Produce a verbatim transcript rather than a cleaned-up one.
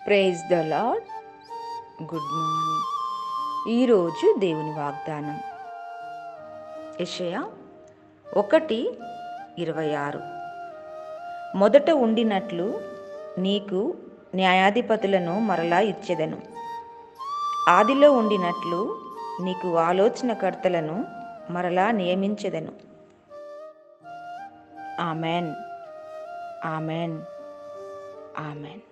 Praise the Lord. Good morning. ఈరోజు దేవుని వాగ్దానం యెషయా ఒకటి ఇరవై ఆరు. మొదట ఉండినట్లు నీకు న్యాయాధిపతులను మరలా ఇచ్చెదను, ఆదిలో ఉండినట్లు నీకు ఆలోచనకర్తలను మరలా నియమించెదను. Amen, amen, amen.